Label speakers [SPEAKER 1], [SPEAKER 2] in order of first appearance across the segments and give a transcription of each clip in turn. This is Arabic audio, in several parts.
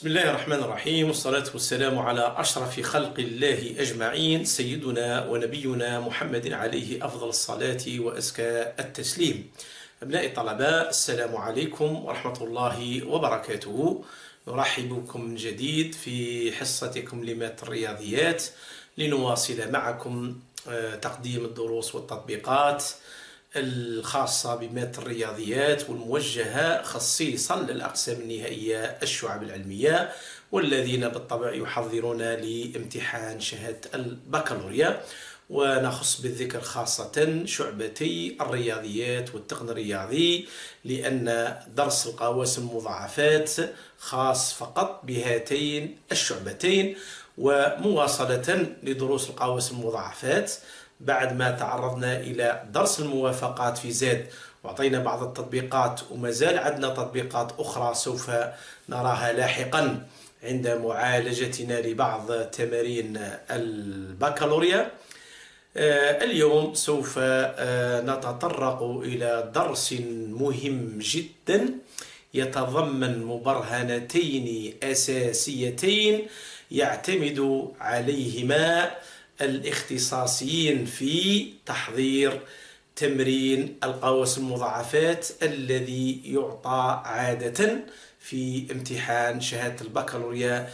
[SPEAKER 1] بسم الله الرحمن الرحيم، والصلاة والسلام على أشرف خلق الله أجمعين، سيدنا ونبينا محمد عليه أفضل الصلاة وأزكى التسليم. أبناء الطلبة، السلام عليكم ورحمة الله وبركاته. نرحب بكم من جديد في حصتكم لمادة الرياضيات لنواصل معكم تقديم الدروس والتطبيقات الخاصة بمادة الرياضيات والموجهة خصيصا للأقسام النهائية الشعب العلمية، والذين بالطبع يحضرون لامتحان شهادة البكالوريا. ونخص بالذكر خاصة شعبتي الرياضيات والتقن الرياضي، لأن درس القواسم المضاعفات خاص فقط بهاتين الشعبتين. ومواصلة لدروس القواسم المضاعفات بعد ما تعرضنا إلى درس الموافقات في زاد وعطينا بعض التطبيقات، وما زال عندنا تطبيقات أخرى سوف نراها لاحقا عند معالجتنا لبعض تمارين البكالوريا. اليوم سوف نتطرق إلى درس مهم جدا يتضمن مبرهنتين أساسيتين يعتمد عليهما الاختصاصيين في تحضير تمرين القواسم المضاعفات الذي يعطى عادة في امتحان شهادة البكالوريا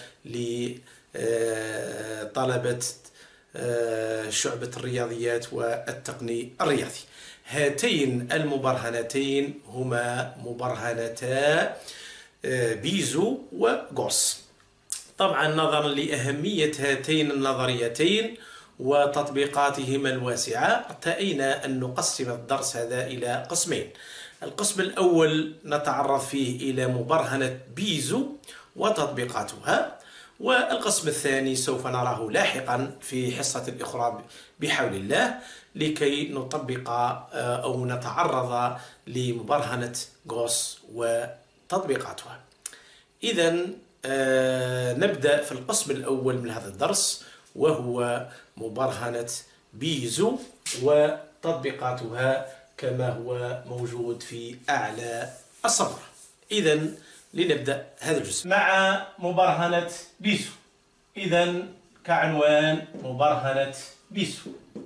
[SPEAKER 1] لطلبة شعبة الرياضيات والتقني الرياضي. هاتين المبرهنتين هما مبرهنتا بيزو وغوس. طبعا نظرا لأهمية هاتين النظريتين وتطبيقاتهما الواسعة، ارتأينا أن نقسم الدرس هذا إلى قسمين. القسم الأول نتعرض فيه إلى مبرهنة بيزو وتطبيقاتها، والقسم الثاني سوف نراه لاحقا في حصة أخرى بحول الله لكي نطبق أو نتعرض لمبرهنة غوس وتطبيقاتها. إذن نبدأ في القسم الأول من هذا الدرس، وهو مبرهنة بيزو وتطبيقاتها كما هو موجود في أعلى الصفحة. إذن لنبدأ هذا الجزء مع مبرهنة بيزو. إذن كعنوان مبرهنة بيزو،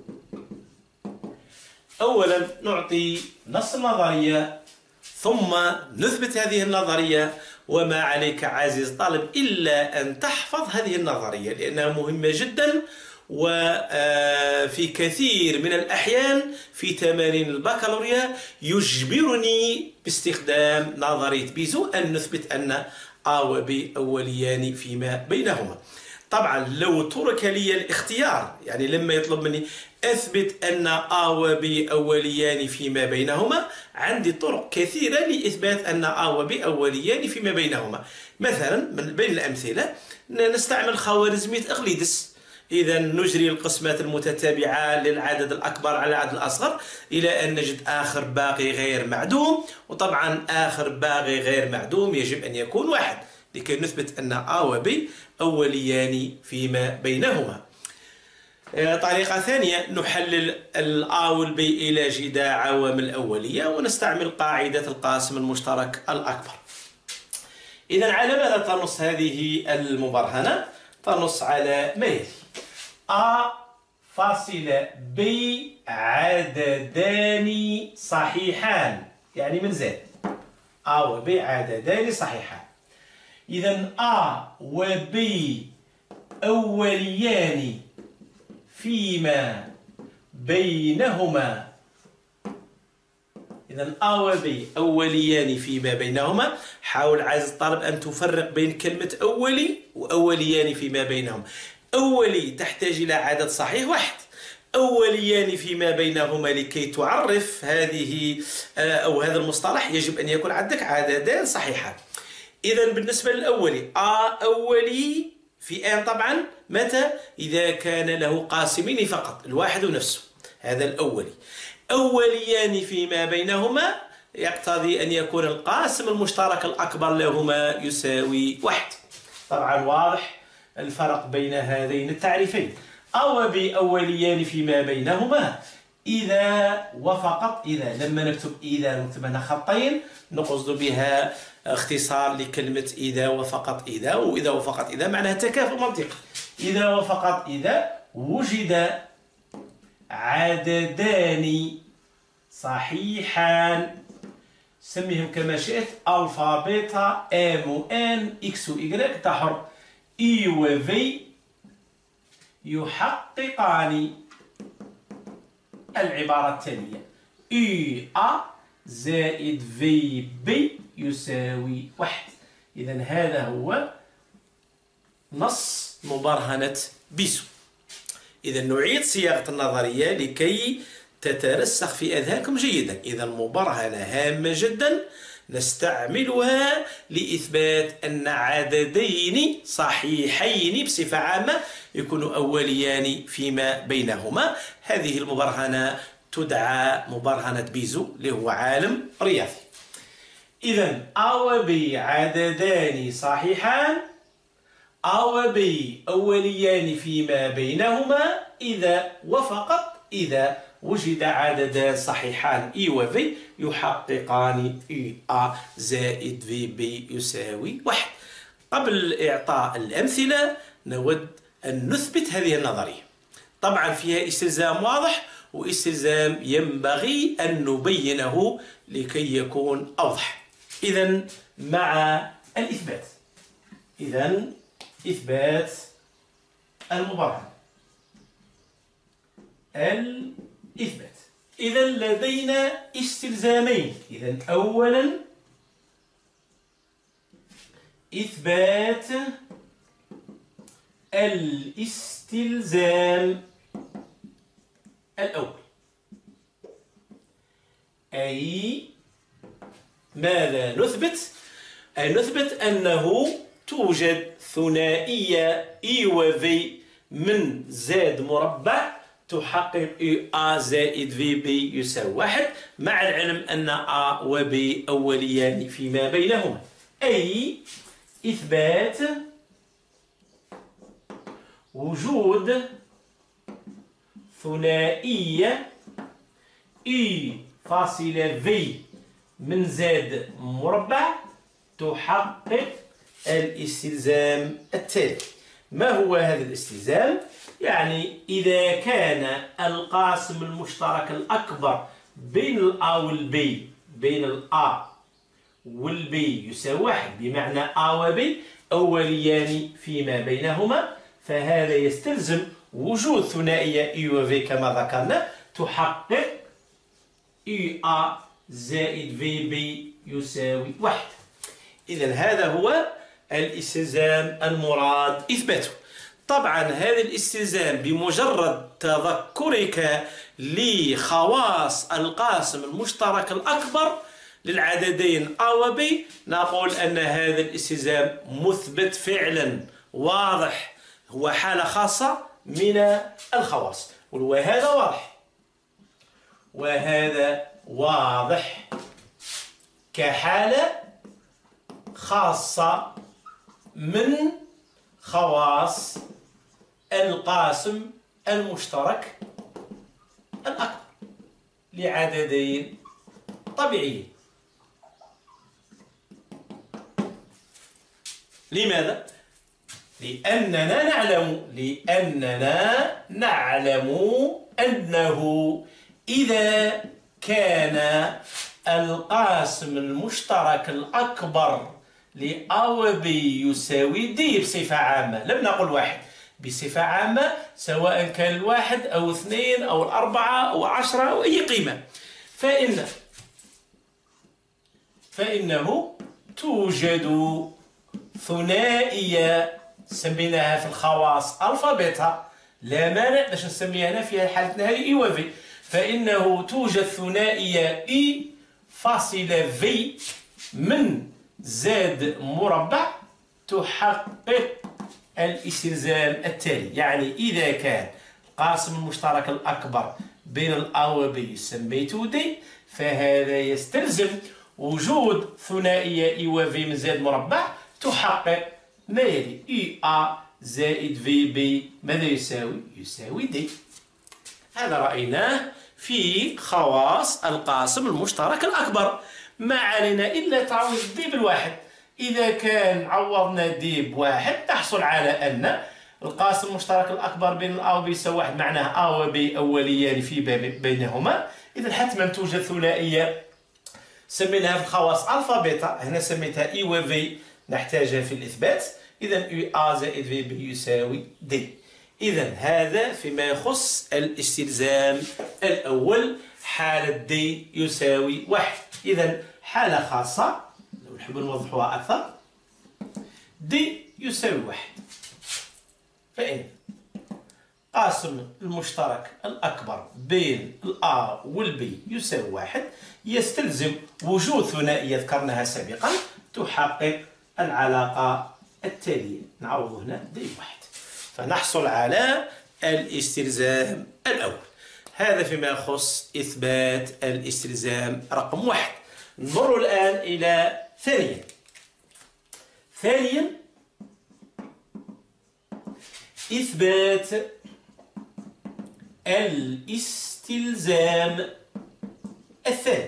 [SPEAKER 1] أولا نعطي نص النظرية ثم نثبت هذه النظرية، وما عليك عزيز الطالب إلا أن تحفظ هذه النظرية لأنها مهمة جدا، وفي كثير من الأحيان في تمارين البكالوريا يجبرني باستخدام نظرية بيزو أن نثبت أن A و B أوليان فيما بينهما. طبعا لو ترك لي الاختيار، يعني لما يطلب مني أثبت أن A و B أوليان فيما بينهما، عندي طرق كثيرة لإثبات أن A و B أوليان فيما بينهما. مثلا من بين الأمثلة نستعمل خوارزمية إقليدس. إذا نجري القسمات المتتابعة للعدد الأكبر على العدد الأصغر إلى أن نجد آخر باقي غير معدوم، وطبعا آخر باقي غير معدوم يجب أن يكون واحد لكي نثبت أن A و B أوليان فيما بينهما. طريقة ثانية نحلل الA والB إلى جداع عوامل الأولية ونستعمل قاعدة القاسم المشترك الأكبر. إذا على ماذا تنص هذه المبرهنة؟ تنص على ما يلي: A فاصلة B عددان صحيحان، يعني من زاد A و B عددان صحيحان. إذا A و B أوليان فيما بينهما. إذا A و B أوليان فيما بينهما. حاول عزيزي الطالب أن تفرق بين كلمة أولي وأوليان فيما بينهما. أولي تحتاج إلى عدد صحيح واحد، أوليان فيما بينهما لكي تعرف هذه أو هذا المصطلح يجب أن يكون عندك عددان صحيحان. إذا بالنسبة للأولي A أولي في آن طبعا متى؟ إذا كان له قاسمين فقط، الواحد نفسه، هذا الأولي. أوليان فيما بينهما يقتضي أن يكون القاسم المشترك الأكبر لهما يساوي واحد. طبعا واضح الفرق بين هذين التعريفين. A و B أوليان فيما بينهما إذا وفقط إذا. لما نكتب إذا نكتب هنا خطين نقصد بها اختصار لكلمة إذا وفقط إذا، وإذا وفقط إذا معناها تكافؤ منطقي. إذا وفقط إذا وجد عددان صحيحان، سميهم كما شئت، ألفا بيتا ام و ان اكس و إيكغيك تحر اي و في يحققان العبارة التالية: اي ا زائد في بي يساوي 1. إذا هذا هو نص مبرهنة بيسو. إذا نعيد صياغة النظرية لكي تترسخ في أذهانكم جيدا. إذا مبرهنة هامة جدا نستعملها لإثبات أن عددين صحيحين بصفة عامة يكونوا أوليان فيما بينهما. هذه المبرهنة تدعى مبرهنة بيزو اللي هو عالم رياضي. إذا أ و ب عددان صحيحان، أ و ب أوليان فيما بينهما إذا وفقط إذا وجد عددان صحيحان اي و في يحققان اي ا زائد في بي يساوي 1. قبل إعطاء الأمثلة نود أن نثبت هذه النظرية. طبعا فيها استلزام واضح واستلزام ينبغي أن نبينه لكي يكون أوضح. إذا مع الإثبات. إذا إثبات المبرهن. الإثبات. إذا لدينا استلزامين. إذا أولا إثبات الاستلزام الأول، أي ماذا نثبت؟ أي نثبت أنه توجد ثنائية اي و في من زد مربع تحقق اي ا زائد في بي يساوي 1، مع العلم أن ا و ب أوليان فيما بينهما. أي إثبات وجود ثنائية اي فاصلة في من زد مربع تحقق الاستلزام التالي. ما هو هذا الاستلزام؟ يعني إذا كان القاسم المشترك الأكبر بين الأ والبي، بين الأ والبي يساوي 1، بمعنى أ وبي أوليان فيما بينهما، فهذا يستلزم وجود ثنائية اي و في كما ذكرنا تحقق اي ا زائد في بي يساوي 1. إذا هذا هو الاستلزام المراد إثباته. طبعا هذا الاستلزام بمجرد تذكرك لخواص القاسم المشترك الأكبر للعددين أ و ب نقول أن هذا الاستلزام مثبت فعلا واضح، هو حالة خاصة من الخواص. وهذا واضح، وهذا واضح كحالة خاصة من خواص القاسم المشترك الأكبر لعددين طبيعيين. لماذا؟ لأننا نعلم أنه إذا كان القاسم المشترك الأكبر لأ و ب يساوي د بصفة عامة، لم نقل 1، بصفة عامة، سواء كان 1 أو 2 أو 4 أو 10 أو أي قيمة، فإنه توجد ثنائية سميناها في الخواص ألفا بيتا، لا مانع باش نسميها هنا في حالتنا هذه اي و في، فإنه توجد ثنائية اي فاصلة في من زد مربع تحقق الاستلزام التالي. يعني إذا كان القاسم المشترك الأكبر بين الأ و ب سميته دي، فهذا يستلزم وجود ثنائية اي و في من زد مربع تحقق ما يلي اي ا زائد في بي ماذا يساوي؟ يساوي دي. هذا رأيناه في خواص القاسم المشترك الأكبر. ما علينا إلا تعويض دي بالواحد. إذا كان عوضنا دي بواحد نحصل على أن القاسم المشترك الأكبر بين الأ وب يساوي واحد، معناه أ وب أوليان في بينهما. إذا حتما توجد ثنائية سميناها في الخواص ألفا بيتا، هنا سميتها إي و في نحتاجها في الإثبات. إذا يو أ زائد في بي يساوي دي. إذا هذا فيما يخص الاستلزام الأول، حالة دي يساوي واحد. إذا حالة خاصة لو نحب نوضحوها أكثر، دي يساوي واحد، فإن قاسم المشترك الأكبر بين الأ والبي يساوي واحد، يستلزم وجود ثنائية ذكرناها سابقا تحقق العلاقة التالية. نعوض هنا دي واحد، فنحصل على الاستلزام الأول. هذا فيما يخص إثبات الاستلزام رقم واحد. نمر الآن إلى ثانيا إثبات الاستلزام الثاني.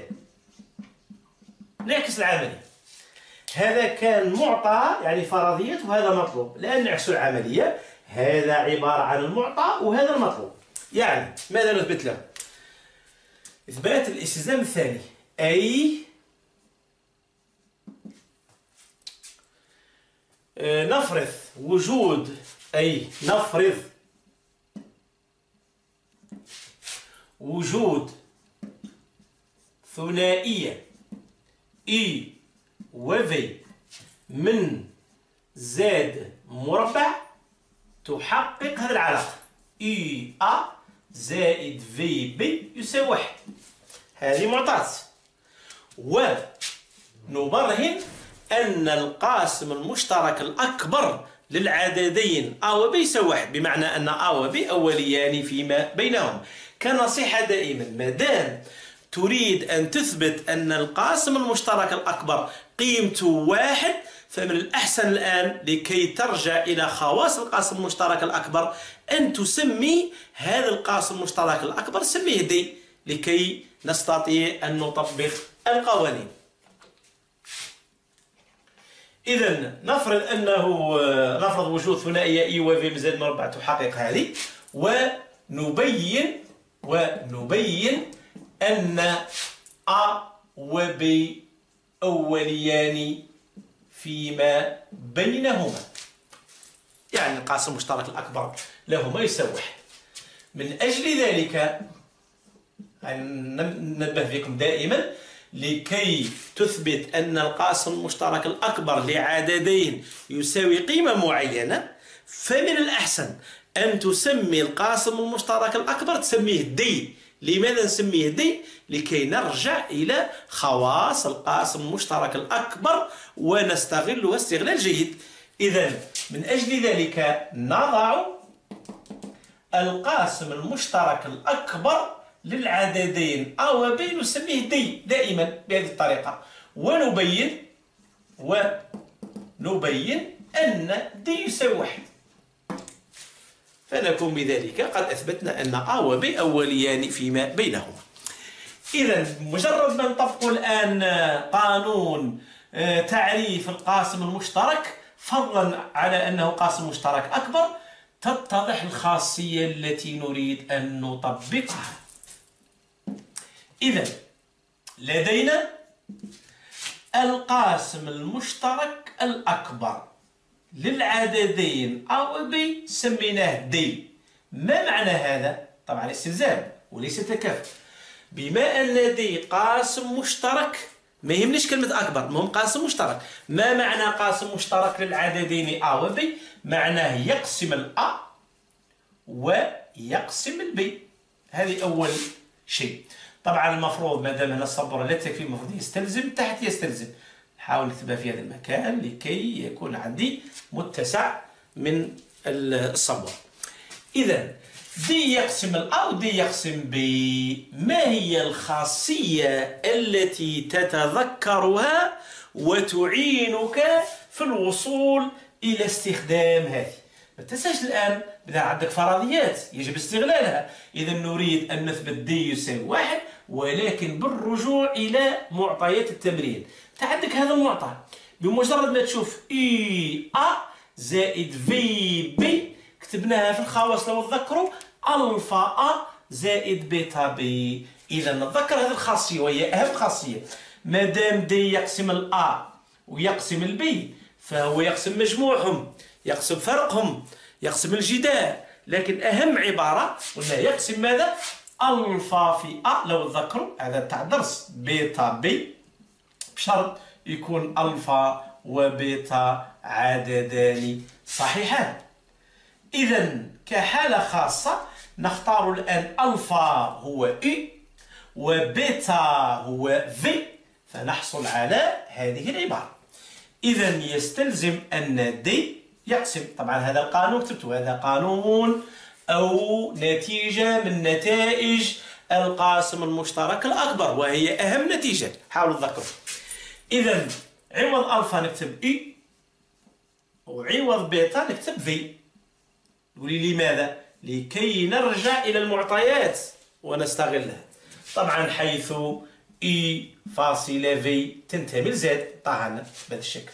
[SPEAKER 1] نعكس العملية، هذا كان معطى يعني فرضية وهذا مطلوب. الآن نعكس العملية، هذا عبارة عن المعطى وهذا المطلوب. يعني ماذا نثبت له؟ إثبات الاستلزام الثاني، أي نفرض وجود ثنائية إي وفي من زاد مربع تحقق هذه العلاقة إي أ زائد في بي يساوي واحد. هذه معطاة، ونبرهن أن القاسم المشترك الأكبر للعددين أ و ب يساوي واحد، بمعنى أن أ و ب أوليان فيما بينهم. كنصيحة دائما، مادام تريد أن تثبت أن القاسم المشترك الأكبر قيمته واحد، فمن الأحسن الآن لكي ترجع إلى خواص القاسم المشترك الأكبر أن تسمي هذا القاسم المشترك الأكبر سميه دي، لكي نستطيع أن نطبق القوانين. إذا نفرض وجود ثنائية إي و في مزاد مربع تحقق هذه، ونبين أن أ و ب أوليان فيما بينهما، يعني القاسم المشترك الأكبر لهما يساوي واحد. من أجل ذلك ننبه بكم دائما، لكي تثبت أن القاسم المشترك الأكبر لعددين يساوي قيمة معينة، فمن الأحسن أن تسمي القاسم المشترك الأكبر تسميه دي. لماذا نسميه دي؟ لكي نرجع إلى خواص القاسم المشترك الأكبر ونستغلها استغلال جيد. إذا من أجل ذلك نضع القاسم المشترك الأكبر للعددين أ و ب نسميه دي دائما بهذه الطريقة، ونبين أن دي يساوي واحد، فنكون بذلك قد أثبتنا أن أ و ب أوليان فيما بينهما. إذا مجرد ما نطبق الآن قانون تعريف القاسم المشترك، فضلا على أنه قاسم مشترك أكبر، تتضح الخاصية التي نريد أن نطبقها. إذا لدينا القاسم المشترك الأكبر للعددين أ و ب سميناه دي. ما معنى هذا؟ طبعا استلزام وليس تكافؤ. بما أن دي قاسم مشترك، ما يهمنيش كلمة أكبر، المهم قاسم مشترك. ما معنى قاسم مشترك للعددين أ و ب؟ معناه يقسم الأ ويقسم البي. هذه أول شيء. طبعا المفروض ما دام هنا السبورة لا تكفي، المفروض يستلزم تحت يستلزم. نحاول نكتبها في هذا المكان لكي يكون عندي متسع من السبورة. إذا دي يقسم الأ ودي يقسم بي. ما هي الخاصية التي تتذكرها وتعينك في الوصول إلى استخدام هذه؟ ما تنساش الآن بدا عندك فرضيات يجب استغلالها. إذا نريد أن نثبت دي يساوي واحد، ولكن بالرجوع إلى معطيات التمرين. عندك هذا المعطى، بمجرد ما تشوف اي ا زائد في بي كتبناها في الخواص لو تذكروا الفا ا زائد بيتا بي. اذا نتذكر هذه الخاصيه وهي اهم خاصيه. ما دام دي يقسم الا ويقسم البي فهو يقسم مجموعهم، يقسم فرقهم، يقسم الجدار. لكن اهم عباره قلنا يقسم ماذا؟ الفا في ا لو تذكروا هذا تاع درس بيتا بي، بشرط يكون الفا وبيتا عددان صحيحان. إذا كحالة خاصة نختار الآن ألفا هو إي وبيتا هو في، فنحصل على هذه العبارة. إذا يستلزم أن دي يقسم، طبعا هذا القانون كتبته، هذا قانون أو نتيجة من نتائج القاسم المشترك الأكبر، وهي أهم نتيجة، حاولوا تذكروا. إذا عوض ألفا نكتب إي وعوض بيتا نكتب في. تقولي لماذا؟ لكي نرجع إلى المعطيات ونستغلها. طبعا حيث إي فاصلة في تنتمي لزد طبعا بهذا الشكل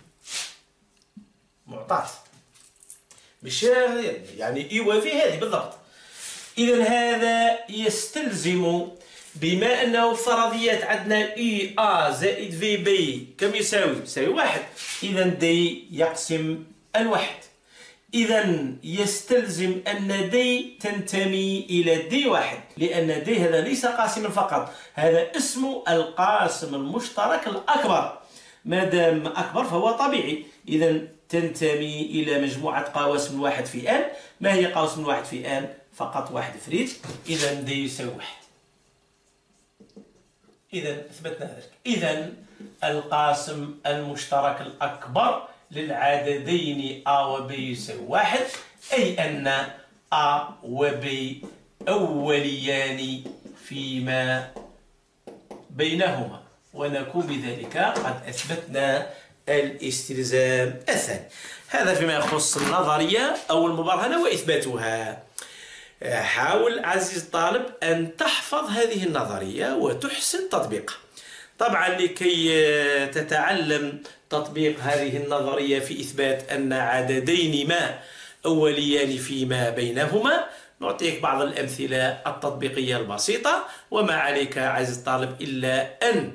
[SPEAKER 1] معطاة، مش يعني إي وفي هذه بالضبط. إذا هذا يستلزم بما أنه فرضيات عندنا إي آ زائد في بي كم يساوي واحد، إذا دي يقسم الواحد. إذا يستلزم أن دي تنتمي إلى دي واحد، لأن دي هذا ليس قاسما فقط، هذا اسم القاسم المشترك الأكبر. ما دام أكبر فهو طبيعي. إذا تنتمي إلى مجموعة قواسم الواحد في آن. ما هي قواسم الواحد في آن؟ فقط واحد فريد. إذا دي يساوي واحد. إذا أثبتنا ذلك. إذا القاسم المشترك الأكبر للعددين A و B يساوي واحد، أي أن A و B أوليان فيما بينهما، ونكون بذلك قد أثبتنا الاستلزام الثاني. هذا فيما يخص النظرية أو المبرهنة وإثباتها. حاول عزيز الطالب أن تحفظ هذه النظرية وتحسن تطبيقها. طبعا لكي تتعلم تطبيق هذه النظرية في إثبات أن عددين ما أوليان فيما بينهما، نعطيك بعض الأمثلة التطبيقية البسيطة، وما عليك عزيز الطالب إلا أن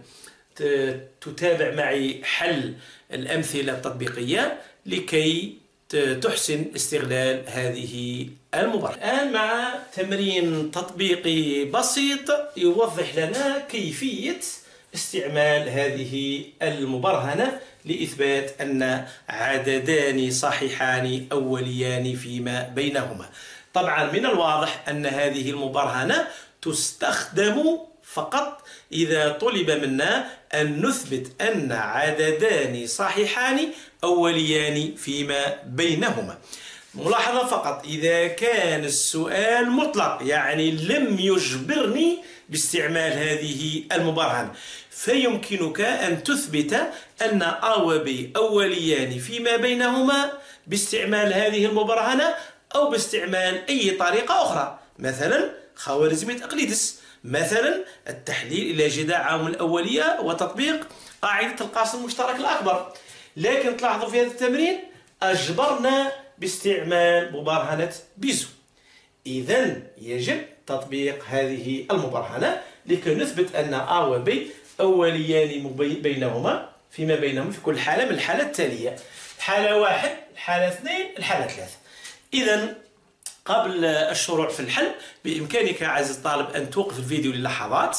[SPEAKER 1] تتابع معي حل الأمثلة التطبيقية لكي تحسن استغلال هذه المبرهنة. الآن مع تمرين تطبيقي بسيط يوضح لنا كيفية استعمال هذه المبرهنة لإثبات أن عددان صحيحان أوليان فيما بينهما. طبعا من الواضح أن هذه المبرهنة تستخدم فقط إذا طلب منا أن نثبت أن عددان صحيحان أوليان فيما بينهما. ملاحظة فقط، إذا كان السؤال مطلق يعني لم يجبرني باستعمال هذه المبرهنة، فيمكنك أن تثبت أن A و B أوليان فيما بينهما باستعمال هذه المبرهنة أو باستعمال أي طريقة أخرى، مثلا خوارزمية أقليدس، مثلا التحليل إلى جداع عامل الأولية وتطبيق قاعدة القاسم المشترك الأكبر. لكن تلاحظوا في هذا التمرين أجبرنا باستعمال مبرهنة بيزو. إذن يجب تطبيق هذه المبرهنة لكي نثبت أن A و B أوليان بينهما فيما بينهم في كل حالة من الحالات التالية: الحالة 1، الحالة 2، الحالة 3. إذن قبل الشروع في الحل بإمكانك عزيزي الطالب أن توقف الفيديو للحظات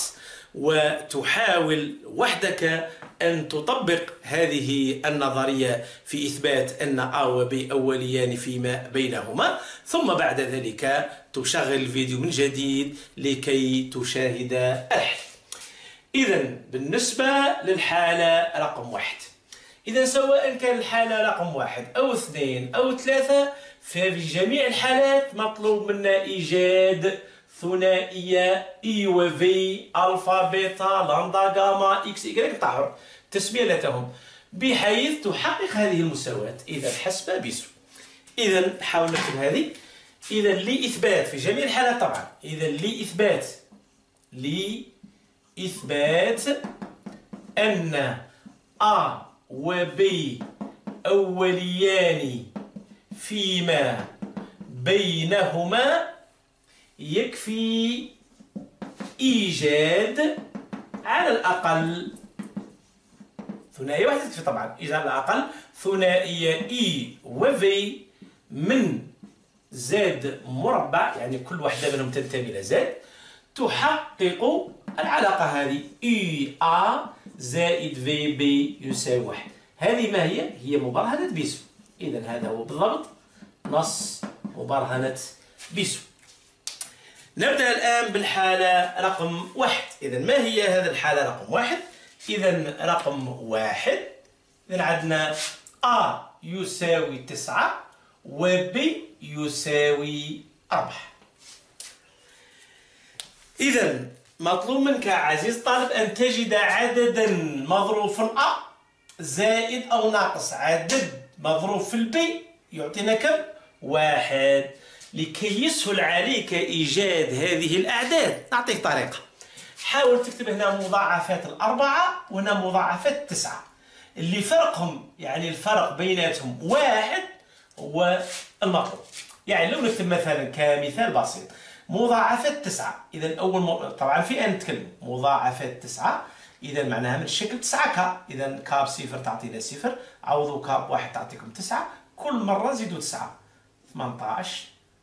[SPEAKER 1] وتحاول وحدك أن تطبق هذه النظرية في إثبات أن A و B أوليان فيما بينهما، ثم بعد ذلك تشغل الفيديو من جديد لكي تشاهد الحل. إذن بالنسبة للحالة رقم 1، إذا سواء كان الحالة رقم 1 أو 2 أو 3، ففي جميع الحالات مطلوب منا إيجاد ثنائية إي و في ألفا بيتا لامدا جاما إكس إيكغيك طاحر تسميتهم بحيث تحقق هذه المساواة. إذا حسب بيزو. إذا نحاول نكتب هذه. إذا لإثبات في جميع الحالات طبعا، إذا لإثبات إثبات أن A و B أوليان فيما بينهما يكفي إيجاد على الأقل ثنائية واحدة تكفي طبعا، إيجاد على الأقل ثنائية E و V من زد مربع، يعني كل واحدة منهم تنتمي إلى زد، تحقق العلاقة هذه اي ا زائد في بي يساوي واحد. هذه ما هي؟ هي مبرهنة بيسو. إذا هذا هو بالضبط نص مبرهنة بيسو. نبدأ الآن بالحالة رقم واحد. إذا ما هي هذه الحالة رقم واحد؟ إذا رقم واحد، إذا عندنا A يساوي 9 و B يساوي 4. إذا مطلوب منك عزيز الطالب أن تجد عددا مضروب في A زائد أو ناقص عدد مضروب في البي يعطينا كم؟ 1. لكي يسهل عليك إيجاد هذه الأعداد نعطيك طريقة. حاول تكتب هنا مضاعفات 4 وهنا مضاعفات 9 اللي فرقهم، يعني الفرق بيناتهم 1 هو المطلوب. يعني لو نكتب مثلا كمثال بسيط مضاعفات 9، إذا طبعا في أن نتكلم مضاعفات 9، إذا معناها من الشكل 9 ك، إذا ك بصفر تعطينا صفر، عوضوا ك بواحد تعطيكم 9، كل مرة زيدوا 9. 18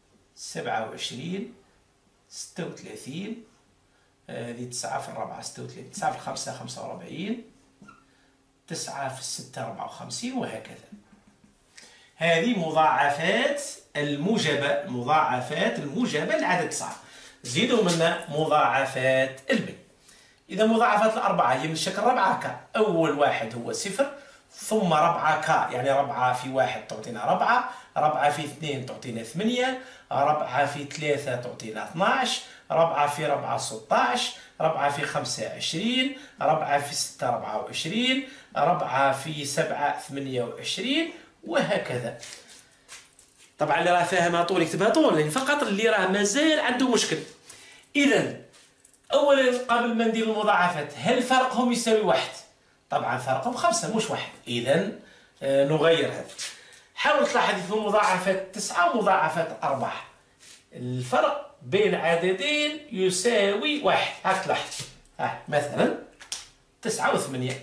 [SPEAKER 1] 27 36 هذه 9 في الرابعة 36، 9 في الخامسة 45، 9 في الستة 54 وهكذا. هذه مضاعفات الموجبة، مضاعفات الموجبة لعدد 9. زيدوا منا مضاعفات البي. إذا مضاعفات الأربعة هي من الشكل 4 ك، أول واحد هو صفر، ثم 4 ك، يعني 4 في 1 تعطينا 4، 4 في 2 تعطينا 8، 4 في 3 تعطينا 12، 4 في 4 16، 4 في 5 20، 4 في 6 24، 4 في 7 28 وهكذا. طبعا اللي راه فاهمها طول يكتبها طول، لأن فقط اللي راه مازال عنده مشكل. إذا أولا قبل ما ندير المضاعفات، هل فرقهم يساوي 1؟ طبعا فرقهم 5 مش 1. إذا نغير هذا. حاول تلاحظ في مضاعفات 9 ومضاعفات 4 الفرق بين عددين يساوي 1. هاك تلاحظ مثلا 9 و8.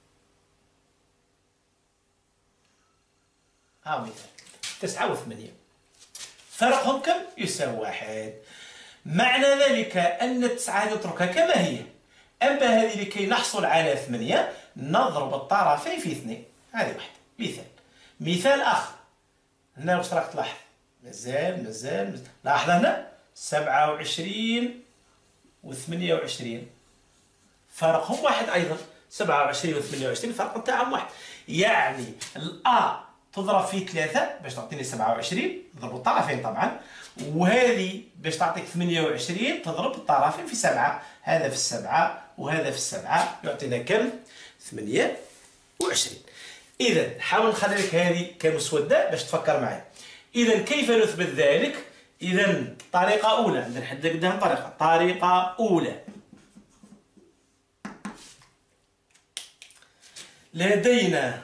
[SPEAKER 1] مثال 9 و8 فرقهم كم؟ يساوي 1. معنى ذلك أن التسعة نتركها كما هي، أما هذه لكي نحصل على 8 نضرب الطرفين في 2. هذه واحدة. مثال آخر، هنا واش راك تلاحظ؟ مازال لاحظ هنا 27 و 28 فرقهم 1 أيضا. 27 و 28 فرق نتاعهم 1، يعني الأ تضرب في 3 باش تعطيني 27، نضرب الطرفين طبعا، وهذه باش تعطيك 28 تضرب الطرفين في 7، هذا في 7 وهذا في 7 يعطينا كم؟ 28. إذا حاول نخلي لك هذه كمسودة باش تفكر معي. إذا كيف نثبت ذلك؟ إذا طريقة أولى، نحدد قدام طريقة أولى، لدينا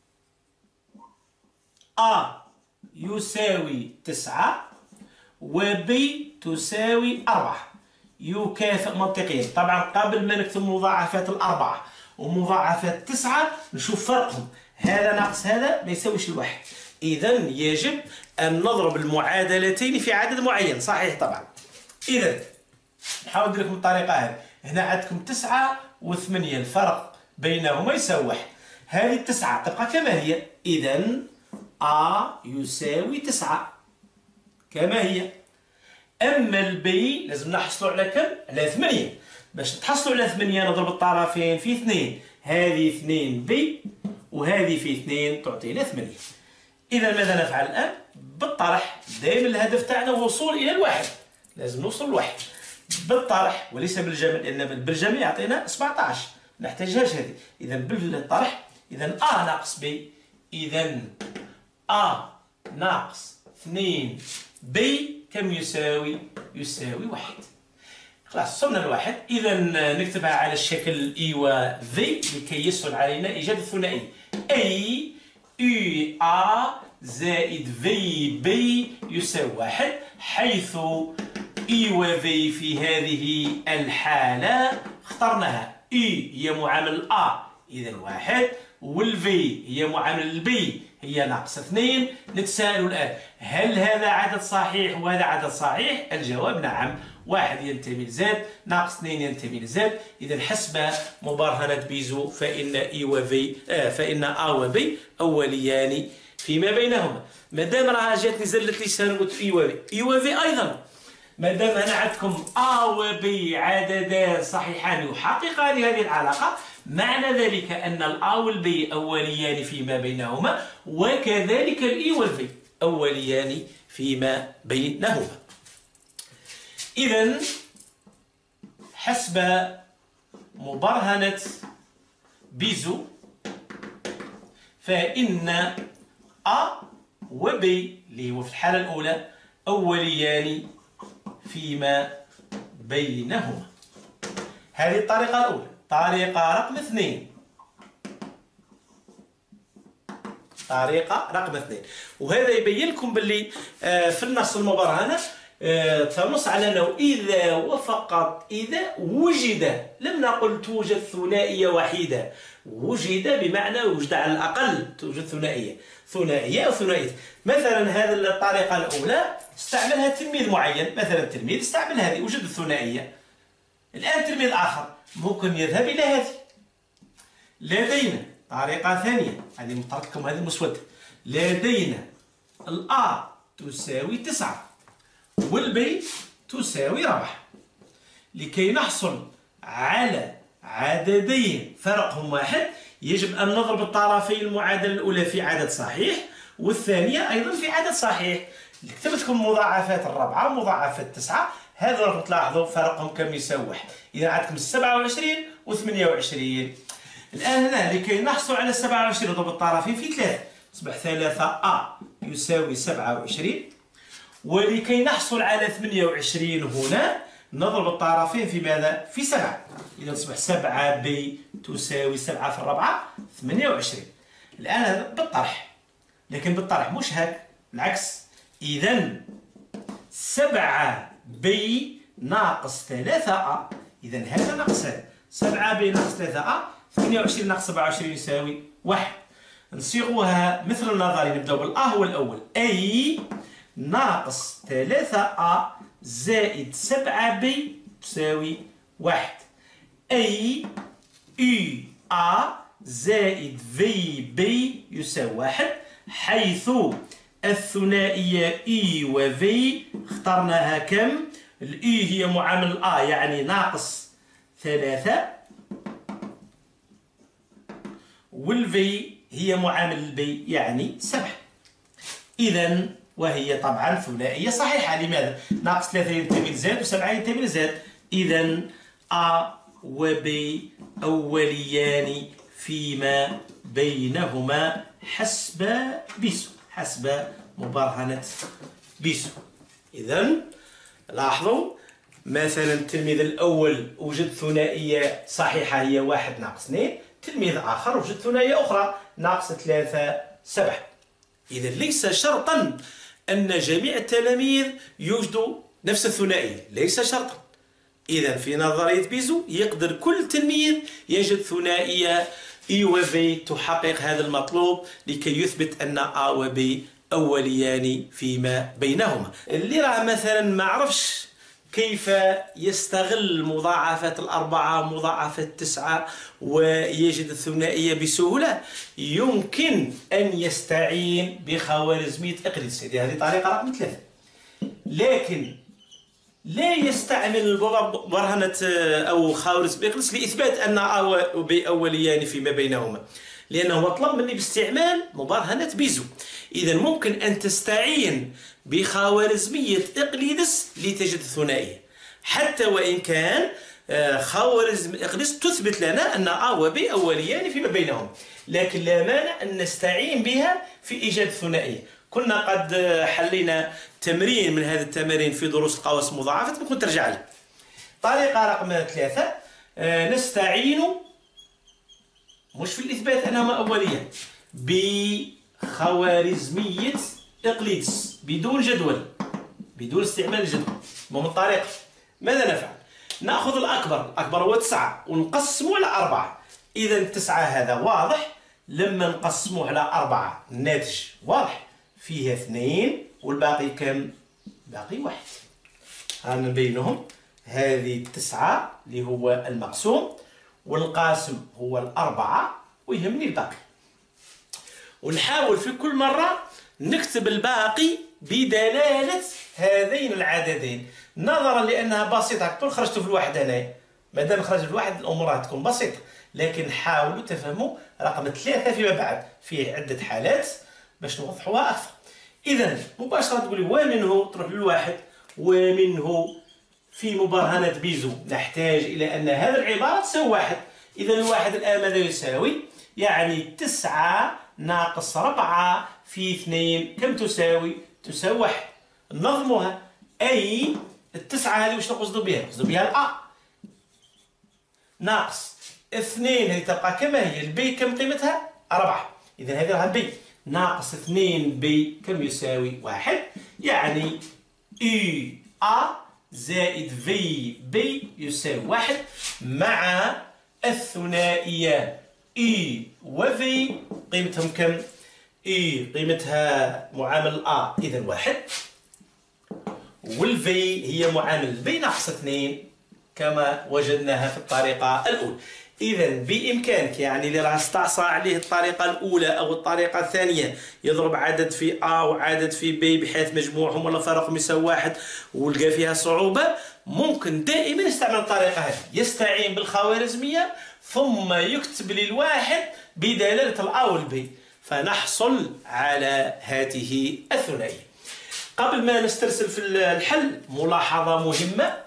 [SPEAKER 1] A يساوي 9 و B تساوي 4 يكافئ منطقيا. طبعا قبل ما نكتب مضاعفات 4 ومضاعفات 9 نشوف فرقهم، هذا ناقص هذا ما يساويش الواحد. إذا يجب أن نضرب المعادلتين في عدد معين، صحيح طبعا. إذا نحاول ندير لكم الطريقة هذه. هنا عندكم 9 و8 الفرق بينهما يساوي 1. هذه التسعة تبقى كما هي، إذا A يساوي 9 كما هي. أما البي لازم نحصلوا على كم؟ على 8. باش تحصلوا على 8 نضرب الطرفين في 2، هذه 2 بي وهذه في 2 تعطينا 8. إذا ماذا نفعل الآن؟ بالطرح. دائما الهدف تاعنا هو الوصول إلى الواحد، لازم نوصل لواحد بالطرح وليس بالجمع، لأن بالجمع يعطينا 17 نحتاجهاش هذه. إذا بالطرح، إذا A ناقص B، إذا A ناقص 2 B كم يساوي؟ يساوي 1. خلاص وصلنا لواحد. إذا نكتبها على الشكل إي و في لكي يسهل علينا إيجاد الثنائي. أي يو أ زائد في بي يساوي واحد، حيث إي و في هذه الحالة اخترناها. إي هي معامل أ إذا واحد، والفي هي معامل البي هي ناقص اثنين. نتساءل الآن هل هذا عدد صحيح وهذا عدد صحيح؟ الجواب نعم، واحد ينتمي لزد ناقص اثنين ينتمي لزد. إذا حسب مبرهنة بيزو فإن إي وفي فإن أ وبي أوليان فيما بينهما. مادام راه جاتني زلت لسان قلت إي وفي، إي وفي أيضا مادام أنا عندكم أ وبي عددان صحيحان يحققان هذه العلاقة، معنى ذلك أن الأ والبي أوليان فيما بينهما، وكذلك الإي والفي أوليان فيما بينهما. إذن حسب مبرهنة بيزو فإن أ وبي اللي هو في الحالة الأولى أوليان فيما بينهما. هذه الطريقة الأولى. طريقة رقم اثنين، طريقة رقم اثنين، وهذا يبين لكم باللي في النص المبرهنة تنص على أنه إذا وفقط إذا وجد، لم نقل توجد ثنائية وحيدة، وجد بمعنى وجد على الأقل توجد ثنائية، ثنائية أو ثنائية. مثلا هذه الطريقة الأولى استعملها تلميذ معين، مثلا تلميذ استعمل هذه وجد الثنائية. الآن تلميذ آخر ممكن يذهب إلى هذه. لدينا طريقة ثانية، هذه مطرت لكم هذه مسودة. لدينا الأ تساوي 9 والبي تساوي 4. لكي نحصل على عددين فرقهم واحد يجب أن نضرب الطرفي المعادلة الأولى في عدد صحيح والثانية أيضا في عدد صحيح. كتبت لكم مضاعفات 4 ومضاعفات 9، هذا راح تلاحظوا فرقهم كم يساوي 1. إذا عندكم 27 و 28. الآن هنا لكي نحصل على 27 نضرب الطرفين في 3 تصبح 3 يساوي 27. ولكي نحصل على 28 هنا نضرب الطرفين في ماذا؟ في 7. إذا تصبح 7 بي تساوي 7 في 4 28. الآن هذا بالطرح، لكن بالطرح مش هيك، بالعكس. إذا 7 بي ناقص 3 إذا هذا ناقص هذا. 7 بي ناقص 3 28 ناقص 27 يساوي 1. نصيغوها مثل النظري، نبداو بالأ هو الأول. أي ناقص 3 زائد 7 بي تساوي 1. أي يو أ زائد في بي يساوي 1، حيث الثنائية إي وفي اخترناها كم؟ الإي هي معامل الأ يعني ناقص 3، والفي هي معامل البي يعني 7. إذا وهي طبعا ثنائية صحيحة. لماذا؟ ناقص 3 ينتمي لزد و7 ينتمي لزد. إذا أ وبي أوليان فيما بينهما حسب بيسو، حسب مبرهنة بيسو. إذا لاحظوا مثلا التلميذ الأول وجد ثنائية صحيحة هي 1 ناقص 2، تلميذ آخر وجد ثنائية أخرى ناقص 3 7. إذا ليس شرطا أن جميع التلاميذ يوجدوا نفس الثنائية، ليس شرطا. إذا في نظرية بيزو يقدر كل تلميذ يجد ثنائية إي وفي تحقق هذا المطلوب لكي يثبت أن أ وبي أوليان فيما بينهما. اللي راه مثلا ما عرفش كيف يستغل مضاعفات 4 ومضاعفات 9 ويجد الثنائية بسهولة، يمكن أن يستعين بخوارزمية إقليدس. هذه طريقة رقم 3. لكن لا يستعمل برهنة أو خوارزمية إقليدس لإثبات أن أ وبي أوليان فيما بينهما، لأنه مطلب مني باستعمال مبرهنة بيزو. إذا ممكن أن تستعين بخوارزمية إقليدس لتجد الثنائية، حتى وإن كان خوارزم إقليدس تثبت لنا أن أ وبي أوليان فيما بينهم، لكن لا مانع أن نستعين بها في إيجاد الثنائية. كنا قد حلينا تمرين من هذه التمارين في دروس القواس المضاعفة، ممكن ترجع له. طريقة رقم 3 نستعين مش في الإثبات أنهما أوليان بخوارزمية إقليدس بدون جدول، بدون استعمال الجدول. من الطريقة ماذا نفعل؟ نأخذ الأكبر هو 9 ونقسمه على 4. إذا 9 هذا واضح، لما نقسموه على 4 الناتج واضح، فيها 2 والباقي كم؟ باقي 1. هانا نبينهم. هذه 9 اللي هو المقسوم، والقاسم هو 4 ويهمني الباقي. ونحاول في كل مرة نكتب الباقي بدلالة هذين العددين، نظرا لأنها بسيطة. كل خرجت في الواحد هنايا، مادام خرج في الواحد الأمور تكون بسيطة، لكن حاولوا تفهموا رقم 3 فيما بعد فيه عدة حالات باش نوضحوها أكثر. إذا مباشرة تقولي ومنه تروح للواحد، ومنه في مبرهنة بيزو نحتاج إلى أن هذه العبارة تساوي 1. إذا الواحد الآن ماذا يساوي؟ يعني 9 ناقص 4 في 2 كم تساوي؟ تساوي 1. نظمها، أي التسعة هذه وش نقصد بها؟ نقصد بها الأ ناقص 2 هذه تبقى كما هي. البي كم قيمتها؟ 4. إذا هذه راها بي ناقص 2 بي كم يساوي 1. يعني اي أ زائد في بي يساوي 1 مع الثنائية اي وفي قيمتهم كم؟ اي قيمتها معامل أ إذا 1، والفي هي معامل بي ناقص 2 كما وجدناها في الطريقة الأولى. إذا بإمكانك يعني اللي راح استعصى عليه الطريقة الأولى أو الطريقة الثانية يضرب عدد في A وعدد في B بحيث مجموعهم ولا فرقهم يساوي 1 ولقى فيها صعوبة، ممكن دائما يستعمل الطريقة هذه، يستعين بالخوارزمية ثم يكتب للواحد بدلالة الأ والبي، فنحصل على هذه الثنائية. قبل ما نسترسل في الحل ملاحظة مهمة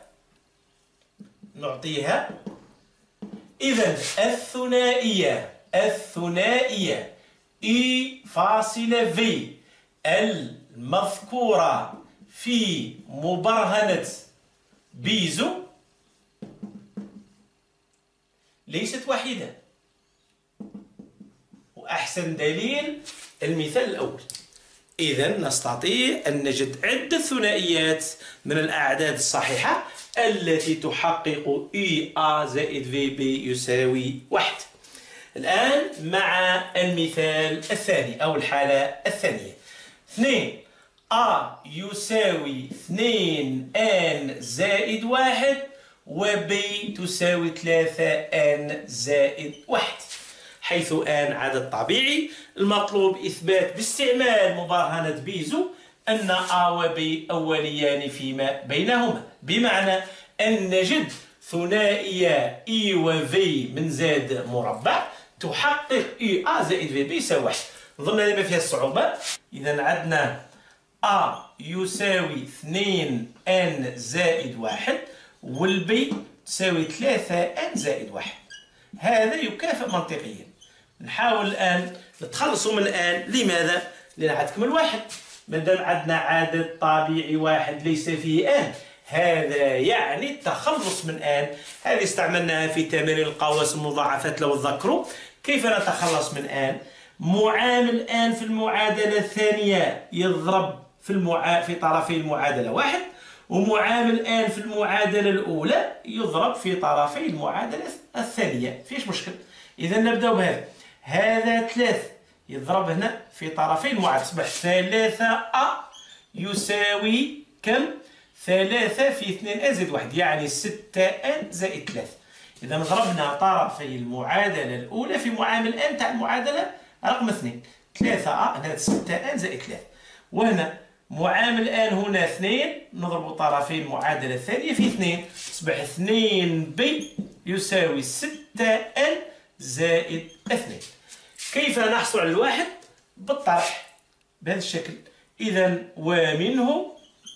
[SPEAKER 1] نعطيها. إذا الثنائية إي فاصلة في المذكورة في مبرهنة بيزو ليست وحيدة، وأحسن دليل المثال الأول. إذا نستطيع أن نجد عدة ثنائيات من الأعداد الصحيحة التي تحقق إي أ زائد في بي يساوي 1. الآن مع المثال الثاني أو الحالة الثانية. 2 أ يساوي 2 أن زائد 1 وبي تساوي 3 أن زائد 1، حيث أن عدد طبيعي المطلوب إثبات باستعمال مبرهنة بيزو أن أ وبي أوليان فيما بينهما، بمعنى أن نجد ثنائية إي وفي من زاد مربع تحقق إي أ زائد في بي يساوي 1. نظن هذه ما فيها الصعوبة. إذا عندنا أ يساوي 2 أن زائد 1 والبي تساوي 3 أن زائد 1. هذا يكافئ منطقيا. نحاول الآن نتخلصوا من الآن. لماذا؟ لأن عندكم الواحد، مادام عندنا عدد طبيعي واحد ليس فيه آن، هذا يعني التخلص من آن. هذه استعملناها في تمارين القواسم المضاعفات لو تذكروا. كيف نتخلص من آن؟ معامل آن في المعادلة الثانية يضرب في طرفي المعادلة 1، ومعامل آن في المعادلة الأولى يضرب في طرفي المعادلة الثانية. فيش مشكل. إذا نبدأ بهذا. هذا 3 يضرب هنا في طرفي المعادلة، تصبح 3 أ يساوي كم؟ 3 في 2 أ زائد 1، يعني 6 أ زائد 3. إذا ضربنا طرفي المعادلة الأولى في معامل أ تاع المعادلة رقم 2. 3 أ هنا 6 أ زائد 3، وهنا معامل آن هنا 2 نضرب طرفي المعادلة الثانية في 2، تصبح 2 بي يساوي 6 أ زائد 2. كيف نحصل على الواحد؟ بالطرح بهذا الشكل. إذا ومنه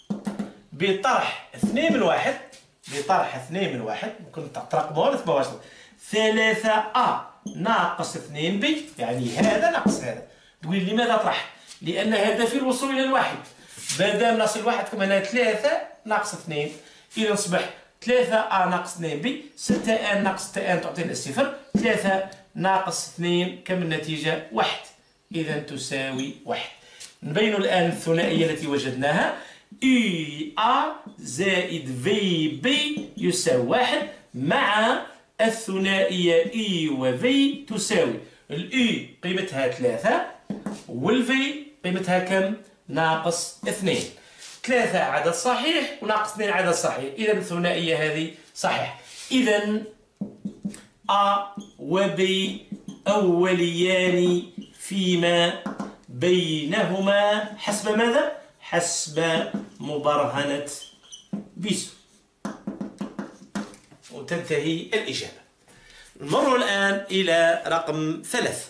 [SPEAKER 1] بطرح 2 من 1، بطرح 2 من 1 ممكن ترقموا ولا تباشروا. 3 أ ناقص 2 بي، يعني هذا ناقص هذا. تقول لماذا طرح؟ لأن هدفي الوصول إلى الواحد. مادام نصل الواحد كما هنا 3 ناقص 2، إذا أصبح 3 أ ناقص 2 بي، 6 أن ناقص 6 أن تعطينا 0، 3 ناقص 2 كم النتيجة؟ 1، إذا تساوي 1. نبين الآن الثنائية التي وجدناها، اي أ زائد في بي يساوي 1 مع الثنائية اي وفي تساوي الاي قيمتها 3 والفي قيمتها كم؟ ناقص 2. 3 عدد صحيح وناقص 2 عدد صحيح، إذا الثنائية هذه صحيحة. إذا أ وبي أوليان فيما بينهما حسب ماذا؟ حسب مبرهنة بيسو. وتنتهي الإجابة. نمر الآن إلى رقم 3.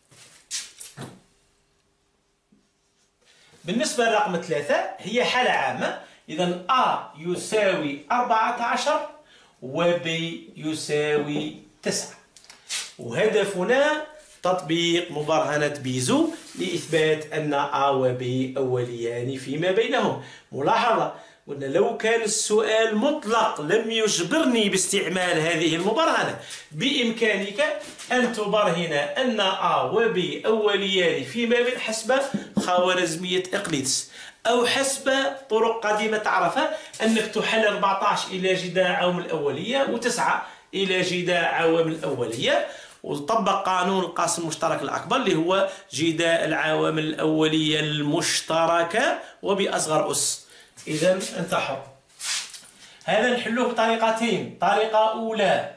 [SPEAKER 1] بالنسبة لرقم 3 هي حالة عامة، إذا أ يساوي 14 وب يساوي 9، وهدفنا تطبيق مبرهنة بيزو لإثبات أن أ وب أوليان فيما بينهم. ملاحظة، قلنا لو كان السؤال مطلق لم يجبرني باستعمال هذه المبرهنة، بإمكانك أن تبرهن أن أ وب أوليان فيما بين حسب خوارزمية إقليدس، أو حسب طرق قديمة تعرفها، أنك تحل 14 إلى جداء عوامل الأولية و9 إلى جداء عوامل الأولية، وطبق قانون القاسم المشترك الأكبر اللي هو جداء العوامل الأولية المشتركة وبأصغر أس. إذا أنت حر. هذا نحلوه بطريقتين. طريقة أولى،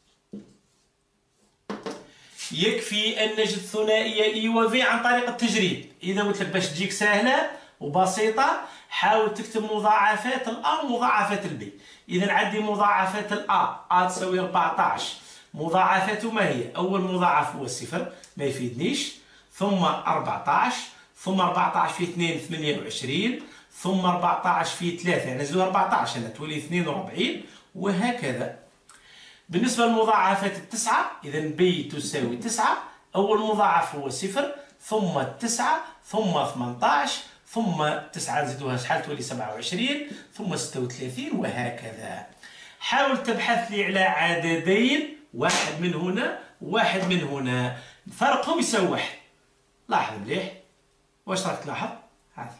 [SPEAKER 1] يكفي أن نجد ثنائية إي وفي عن طريق التجريب. إذا قلت لك باش تجيك سهلة وبسيطة، حاول تكتب مضاعفات الأ ومضاعفات البي. إذا عندي مضاعفات الأ، أ تساوي 14، مضاعفاته ما هي؟ أول مضاعف هو الصفر ما يفيدنيش، ثم 14، ثم 14 في 2 28، ثم 14 في 3 يعني نزلوا 14 هنا تولي 42، وهكذا. بالنسبة للمضاعفات التسعة، إذا بي تساوي 9، أول مضاعف هو صفر، ثم 9، ثم 18، ثم 9 نزيدوها شحال تولي 27، ثم 36، وهكذا. حاول تبحث لي على عددين، واحد من هنا وواحد من هنا، فرقهم يساوي 1. لاحظ مليح، واش راك تلاحظ؟ هذه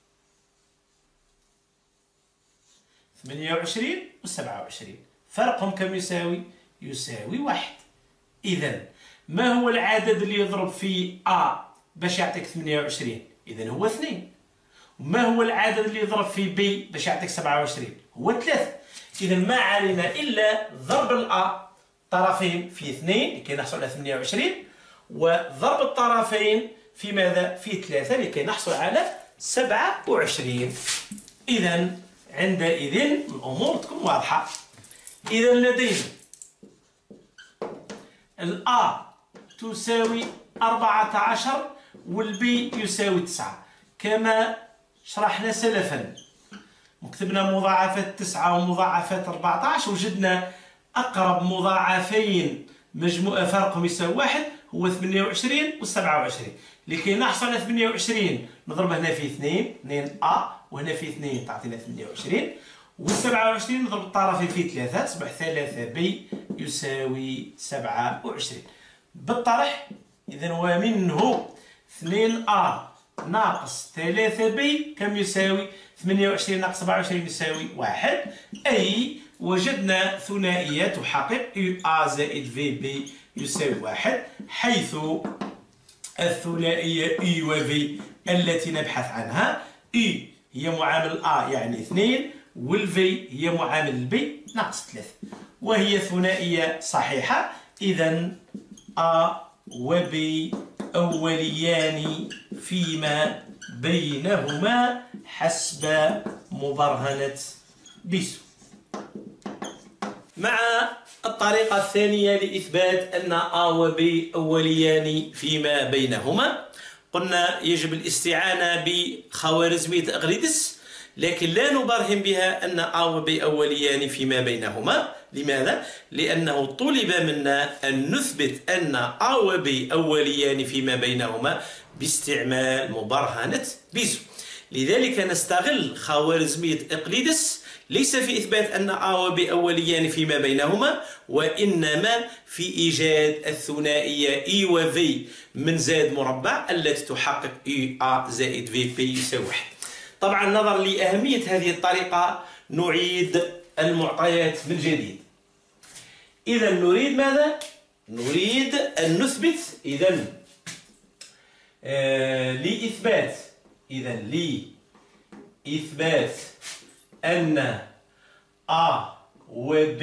[SPEAKER 1] 28 و 27 فرقهم كم يساوي؟ يساوي 1. إذا ما هو العدد اللي يضرب في أ باش يعطيك 28؟ إذا هو 2. وما هو العدد اللي يضرب في بي باش يعطيك 27؟ هو 3. إذا ما علينا إلا ضرب الأ طرفين في 2 لكي نحصل على 28، وضرب الطرفين في ماذا؟ في 3 لكي نحصل على 27. إذا عندئذ الأمور تكون واضحة. إذا لدينا الأ تساوي 14 والبي يساوي 9 كما شرحنا سلفا. كتبنا مضاعفات 9 ومضاعفات 14، وجدنا أقرب مضاعفين مجموع فرقهم يساوي 1 هو 28 و 27. لكي نحصل على 28 نضرب هنا في 2 أ، وهنا في 2 تعطينا 28، و 27 نضرب الطرفين في 3 تصبح 3 بي يساوي 27 بالطرح. إذا ومنه 2 أ ناقص 3 بي كم يساوي؟ 28 ناقص 27 يساوي 1. أي وجدنا ثنائية تحقق أ زائد في بي يساوي 1، حيث الثنائية إي وفي التي نبحث عنها، إي هي معامل أ يعني 2، والفي هي معامل البي ناقص 3، وهي ثنائية صحيحة. إذا أ وبي أوليان فيما بينهما حسب مبرهنة بيسو. مع الطريقة الثانية لإثبات أن أ وبي أوليان فيما بينهما، قلنا يجب الاستعانة بخوارزمية أغريدس، لكن لا نبرهن بها أن أ وبي أوليان فيما بينهما. لماذا؟ لأنه طلب منا أن نثبت أن أ وبي أوليان فيما بينهما باستعمال مبرهنة بيزو. لذلك نستغل خوارزمية إقليدس ليس في إثبات أن A و B أوليان فيما بينهما، وإنما في إيجاد الثنائية E و V من زاد مربع التي تحقق A زائد VP يساوي 1. طبعا نظرا لأهمية هذه الطريقة نعيد المعطيات من جديد. إذا نريد ماذا؟ نريد أن نثبت لإثبات أن A و B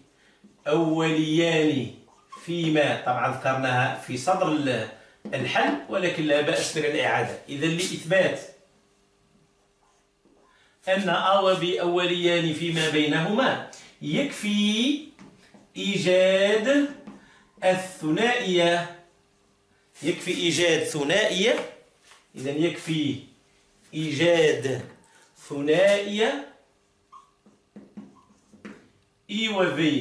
[SPEAKER 1] أوليان فيما، طبعا ذكرناها في صدر الحل ولكن لا بأس من الإعادة. إذا لإثبات أن A و B أوليان فيما بينهما يكفي إيجاد الثنائية. إذا يكفي إيجاد ثنائية E و V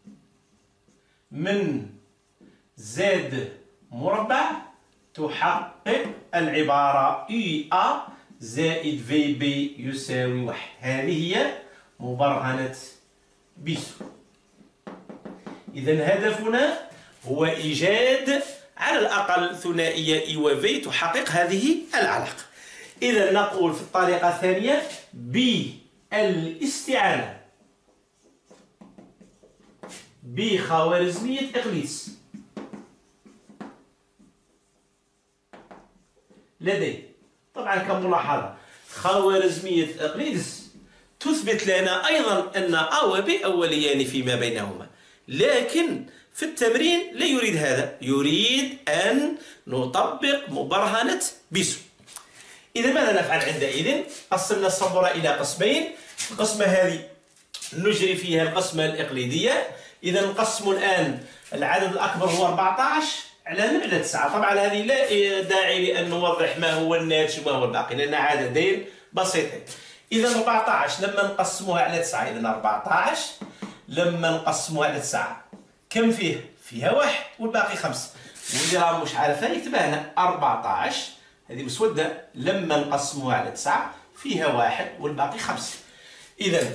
[SPEAKER 1] من زاد مربع تحقق العبارة EA زائد VB يساوي 1. هذه هي مبرهنة بيسو. إذا هدفنا هو إيجاد على الأقل ثنائية E و V تحقق هذه العلاقة. إذا نقول في الطريقة الثانية بالاستعانة بخوارزمية إقليدس لدي، طبعا كملاحظة خوارزمية إقليدس تثبت لنا أيضا أن A و B أوليان فيما بينهما، لكن في التمرين لا يريد هذا، يريد أن نطبق مبرهنة بيسو. إذا ماذا نفعل عندئذ؟ قسمنا السبورة إلى قسمين. القسمة هذه نجري فيها القسمة الإقليدية. إذا نقسم الآن العدد الأكبر هو 14 على 9. طبعا هذه لا داعي لأن نوضح ما هو الناتج وما هو الباقي لأن عددين بسيطين. إذا 14 لما نقسموها على 9، إذا 14 لما نقسموها على 9 كم فيه؟ فيها 1 والباقي 5. واللي راه مش عارفها يكتبها هنا 14 هذه مسودة لما نقسموها على 9 فيها 1 والباقي 5. إذا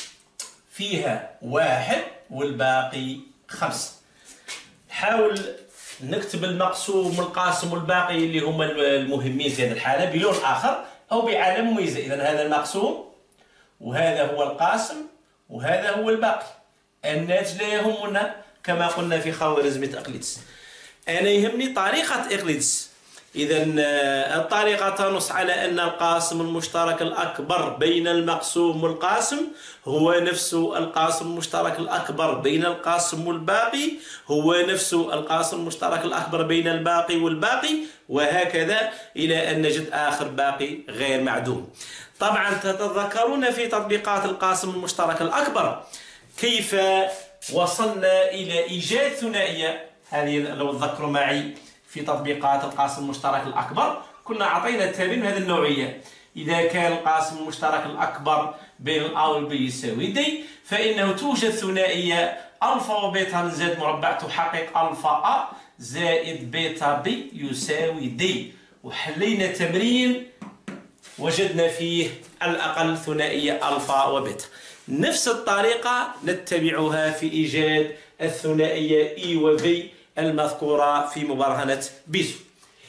[SPEAKER 1] فيها 1 والباقي 5. نحاول نكتب المقسوم والقاسم والباقي اللي هما المهمين في هذه الحالة بلون آخر أو بعلامة مميزة. إذا هذا المقسوم وهذا هو القاسم وهذا هو الباقي. الناتج لا يهمنا كما قلنا في خوارزمية إقليدس. أنا يهمني طريقة إقليدس. إذا الطريقة تنص على أن القاسم المشترك الأكبر بين المقسوم والقاسم هو نفس القاسم المشترك الأكبر بين القاسم والباقي هو نفس القاسم المشترك الأكبر بين الباقي والباقي، وهكذا إلى أن نجد آخر باقي غير معدوم. طبعا تتذكرون في تطبيقات القاسم المشترك الأكبر كيف وصلنا إلى إيجاد ثنائية. هذه لو تذكروا معي في تطبيقات القاسم المشترك الأكبر كنا أعطينا التمرين من هذه النوعية. إذا كان القاسم المشترك الأكبر بين A و B يساوي D فإنه توجد ثنائية ألفا وبيتا من زد مربع تحقق ألفا A زائد بيتا B يساوي D. وحلينا تمرين وجدنا فيه على الأقل ثنائية ألفا وبيتا. نفس الطريقة نتبعها في إيجاد الثنائية E و V المذكورة في مبرهنة بيسو.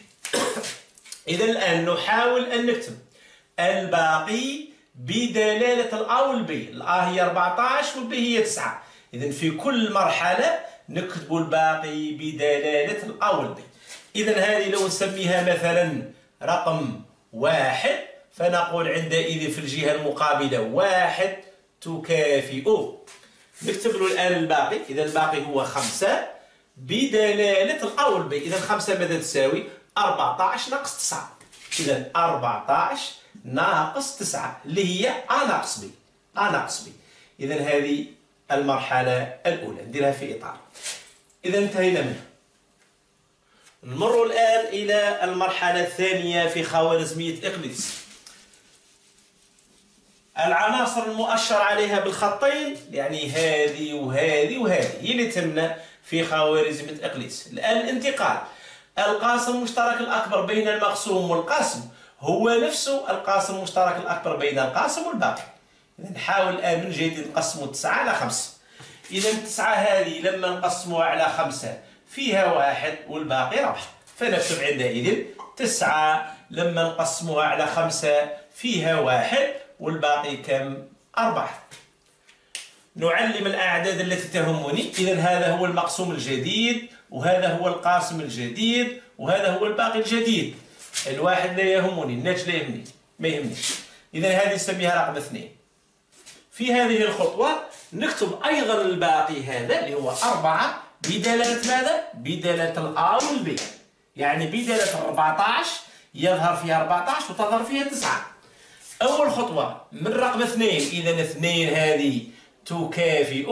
[SPEAKER 1] إذا الآن نحاول أن نكتب الباقي بدلالة الA والB. الA هي 14 والB هي 9. إذا في كل مرحلة نكتب الباقي بدلالة الA والB. إذا هذه لو نسميها مثلا رقم 1 فنقول عندئذ في الجهة المقابلة 1 تكافئ. نكتب له الآن الباقي. إذا الباقي هو 5 بدلالة الA والB. إذا 5 ماذا تساوي؟ 14 ناقص 9. إذا 14 ناقص 9 اللي هي A ناقص B. A ناقص B. إذا هذه المرحلة الأولى نديرها في إطار. إذا انتهينا منها. نمر الآن إلى المرحلة الثانية في خوارزمية إقليدس. العناصر المؤشر عليها بالخطين يعني هذه وهذه وهذه هي اللي تمنا في خوارزمية إقليدس. الآن الانتقال. القاسم المشترك الأكبر بين المقسوم والقاسم هو نفسه القاسم المشترك الأكبر بين القاسم والباقي. إذا نحاول الآن من جديد نقسموا 9 على 5. إذا 9 هذه لما نقسموها على 5 فيها 1 والباقي ربح، فنكتب عندئذ 9 لما نقسموها على 5 فيها 1 والباقي كم؟ 4. نعلم الأعداد التي تهمني. إذا هذا هو المقسوم الجديد، وهذا هو القاسم الجديد، وهذا هو الباقي الجديد. الواحد لا يهمني، الناتج لا يهمني، ما يهمنيش. إذا هذه نسميها رقم 2. في هذه الخطوة نكتب أيضا الباقي هذا اللي هو 4 بدلالة ماذا؟ بدلالة الأ والبي، يعني بدلالة 14 يظهر فيها 14 وتظهر فيها 9. أول خطوة من رقم 2. إذا 2 هذه تكافئ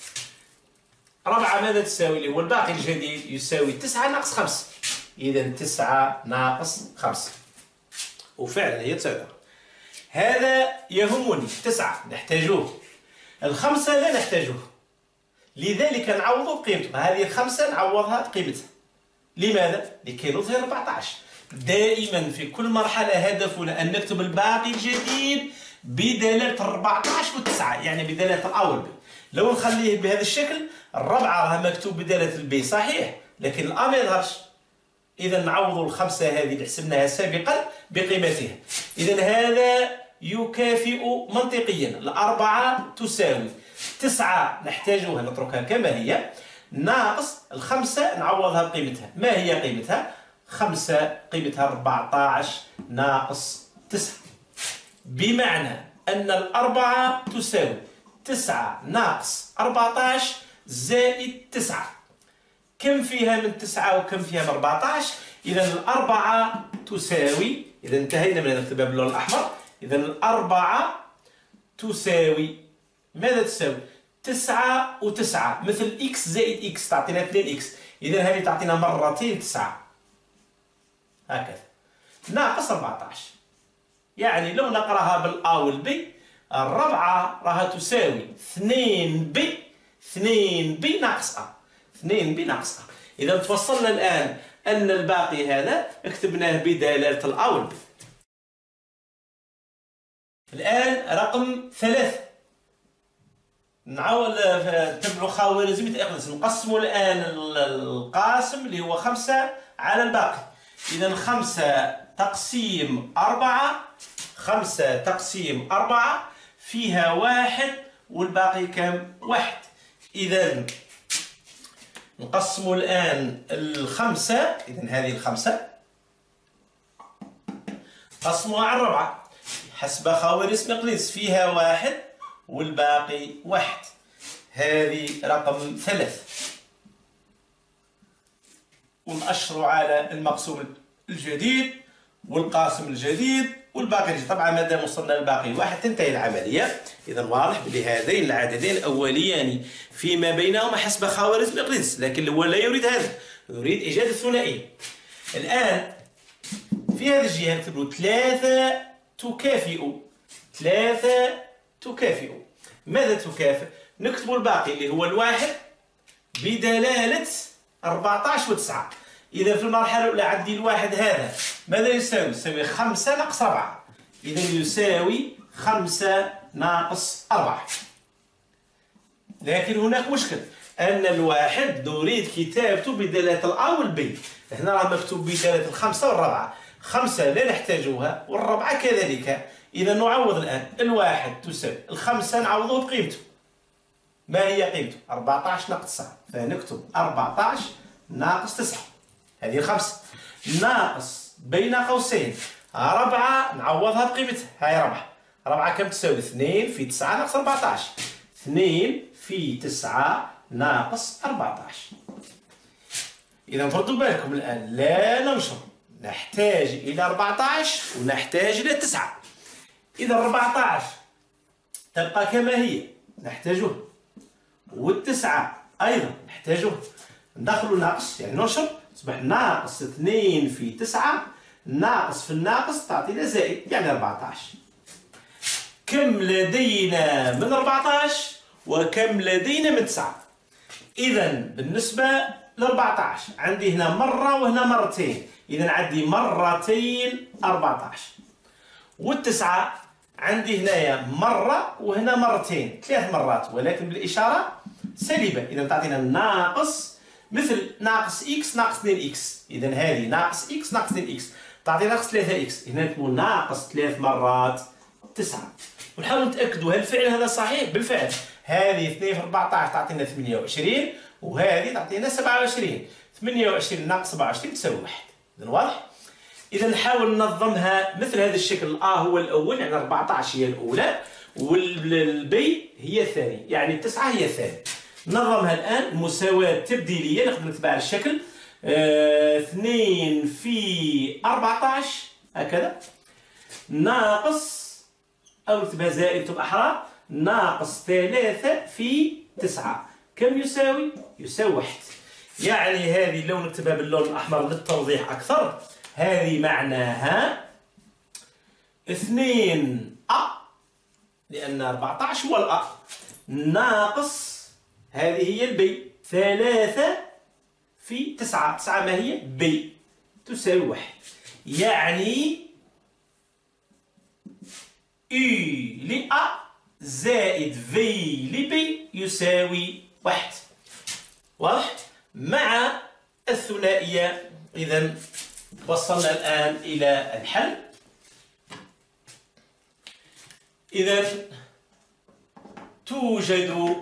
[SPEAKER 1] 4 ماذا تساوي؟ اللي هو الباقي الجديد يساوي 9 ناقص 5. إذا 9 ناقص 5، وفعلا هي تساوي. هذا يهمني 9 نحتاجوه، 5 لا نحتاجوه، لذلك نعوضه بقيمته. هذه 5 نعوضها بقيمتها. لماذا؟ لكي نظهر 14. دائما في كل مرحلة هدفنا أن نكتب الباقي الجديد بدلالة 14 و9، يعني بدلالة الأ والبي. لو نخليه بهذا الشكل، الربعة راه مكتوب بدلالة البي صحيح، لكن الأ ما يظهرش. إذا نعوض 5 هذه اللي حسبناها سابقا بقيمتها. إذا هذا يكافئ منطقيا 4 تساوي 9 نحتاجها نتركها كما هي، ناقص 5 نعوضها بقيمتها. ما هي قيمتها؟ 5 قيمتها 14 ناقص 9، بمعنى أن 4 تساوي 9 ناقص 14 زائد 9. كم فيها من 9 وكم فيها من 14؟ إذا 4 تساوي، إذا انتهينا من نكتبها باللون الأحمر. إذا 4 تساوي ماذا تساوي؟ 9 و9 مثل إكس زائد إكس تعطينا 2 إكس. إذا هذه تعطينا مرتين 9 هكذا ناقص 14. يعني لو نقراها بالأ والبي، الربعة راها تساوي 2 بي ناقص أ، 2 بي ناقص أ. إذا توصلنا الآن أن الباقي هذا كتبناه بدلالة الأ والبي. الآن رقم 3 نعاود نتبعوا خوارزمية إقليس. نقسموا الآن القاسم اللي هو 5 على الباقي. إذا 5 تقسيم 4، 5 تقسيم 4 فيها 1 والباقي كم؟ 1. إذا نقسم الآن 5. إذا هذه 5 قسمها على 4 حسب خوارزم إقليس، فيها 1 والباقي 1. هذه رقم 3. ونأشر على المقسوم الجديد والقاسم الجديد والباقي الجديد. طبعا ما دام وصلنا للباقي 1 تنتهي العملية. إذا واضح بلي هذين العددين الأوليان فيما بينهما حسب خوارزم إقليس، لكن هو لا يريد هذا، يريد إيجاد الثنائي. الآن في هذه الجهة نكتب 3 تكافئ، 3 تكافئ. ماذا تكافئ؟ نكتب الباقي اللي هو 1 بدلالة 14 و9. إذا في المرحلة الأولى عندي 1 هذا ماذا يساوي؟ يساوي 5 ناقص 4. إذا يساوي 5 ناقص 4. لكن هناك مشكل، أن 1 نريد كتابته بدلالة الأ والبي. هنا راه مكتوب بدلالة 5 والربعة. 5 لا نحتاجوها والربعة كذلك. إذا نعوض الآن 1 تساوي 5 نعوضه بقيمته. ما هي قيمته؟ 14 ناقص 9، فنكتب 14 ناقص 9. هذه 5 ناقص بين قوسين 4 نعوضها بقيمتها. هاي 4 كم تساوي؟ 2 في 9 ناقص 14. 2 في 9 ناقص 14. إذا تردوا بالكم الآن لا ننشر، نحتاج إلى 14 ونحتاج إلى 9. إذا 14 تبقى كما هي نحتاجها، والتسعة أيضا نحتاجها. ندخلوا ناقص يعني ننشر، تصبح ناقص 2 في 9 ناقص في الناقص تعطينا زائد يعني 14. كم لدينا من 14 وكم لدينا من 9؟ إذا بالنسبة ل 14. عندي هنا مرة وهنا مرتين، إذا عندي مرتين 14. والتسعة عندي هنايا مرة وهنا مرتين، 3 مرات، ولكن بالإشارة سالبة، إذا تعطينا ناقص، مثل ناقص إكس ناقص 2 إكس، إذا هذه ناقص إكس ناقص 2 إكس تعطي ناقص 3 إكس، إذا تكون ناقص 3 مرات 9. ونحاول نتأكدوا هل فعلا هذا صحيح؟ بالفعل هذه 2 في 14 تعطينا 28، وهذه تعطينا 27. 28 ناقص 27 تساوي 1. إذا واضح؟ إذا نحاول ننظمها مثل هذا الشكل. هو الأول، يعني 14 هي الأولى، والبي هي الثانية، يعني 9 هي الثانية. ننظمها الآن مساواة تبديلية، ناخذ نكتبها على الشكل 2 في 14 هكذا، ناقص، أو نكتبها زائد تبقى أحرى، ناقص 3 في 9 كم يساوي؟ يساوي 1. يعني هذه لو نكتبها باللون الأحمر للتوضيح أكثر، هذه معناها 2 لأن 14 هو الأ، ناقص هذه هي البي 3 في 9. 9 ما هي؟ بي تساوي 1. يعني U لأ زائد V لبي يساوي 1. واضح؟ مع الثنائية. إذا وصلنا الآن إلى الحل. إذا توجد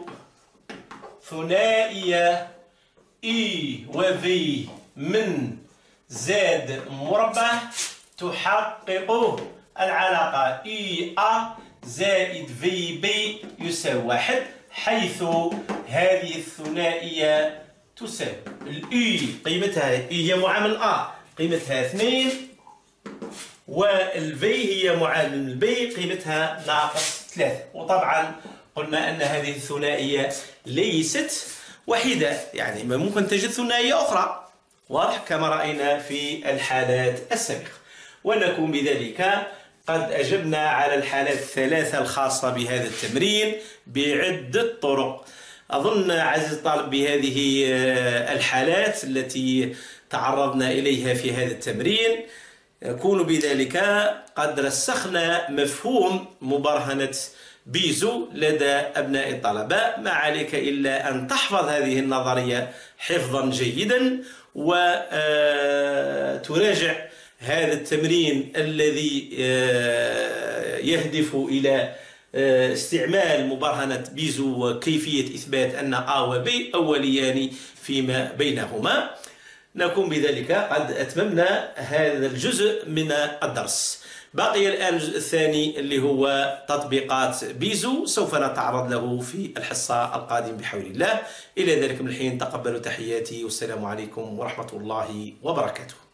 [SPEAKER 1] ثنائية E و V من زاد مربع تحقق العلاقة EA زائد VB يساوي 1، حيث هذه الثنائية تساوي الإي قيمتها هي معامل A قيمتها 2، والفي هي معامل البي قيمتها ناقص 3. وطبعا قلنا أن هذه الثنائية ليست وحيدة، يعني ما ممكن تجد ثنائية أخرى، واضح، كما رأينا في الحالات السابقة. ونكون بذلك قد أجبنا على الحالات الثلاثة الخاصة بهذا التمرين بعدة طرق. أظن عزيزي الطالب بهذه الحالات التي تعرضنا إليها في هذا التمرين يكون بذلك قد رسخنا مفهوم مبرهنة بيزو لدى أبناء الطلبة. ما عليك إلا أن تحفظ هذه النظرية حفظا جيدا، وتراجع هذا التمرين الذي يهدف إلى استعمال مبرهنة بيزو وكيفية إثبات أن A و B أوليان فيما بينهما. نكون بذلك قد أتممنا هذا الجزء من الدرس. بقي الآن الجزء الثاني اللي هو تطبيقات بيزو، سوف نتعرض له في الحصة القادمة بحول الله. إلى ذلك من الحين تقبلوا تحياتي، والسلام عليكم ورحمة الله وبركاته.